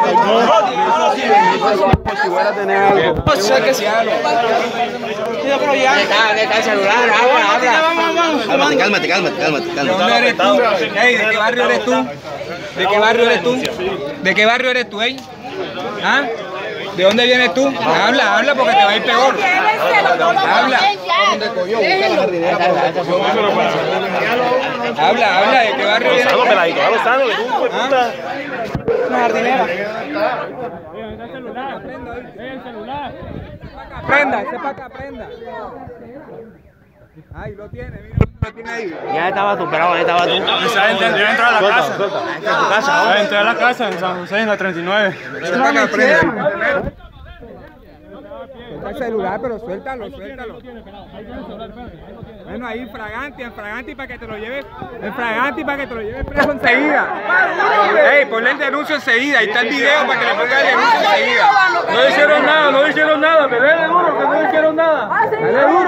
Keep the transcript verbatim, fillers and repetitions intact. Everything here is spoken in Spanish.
Por si fuera a tener algo. O sea que sí. Pero ya. Está el celular, habla, habla. Cálmate, cálmate, cálmate, cálmate. ¿De dónde eres tú? Ey, ¿de qué barrio eres tú? ¿De qué barrio eres tú? ¿De qué barrio eres tú, ey? ¿Ah? ¿De dónde vienes tú? Habla, habla porque te va a ir peor. Habla. Habla, habla, ¿de qué barrio vienes tú? ¿Ah? Una jardinera. El celular, el celular. Prenda, ese para acá, prenda. Ahí lo tiene, mira, lo tiene ahí. Ya estaba tú, pero ahí estaba tú. Esa gente debe entrar a la casa. Esta es tu casa. Debe entrar a la casa en San José, en la treinta y nueve. Ese para acá, prenda. Suelta el celular, pero suéltalo, suéltalo. Bueno, ahí en Fraganti, en Fraganti para que te lo lleves, en Fraganti para que te lo lleves preso enseguida. Ey, ponle el denuncio enseguida, ahí está el video para que le ponga el denuncio enseguida. No hicieron nada, no hicieron nada, que dele duro, que no hicieron nada. Dale duro.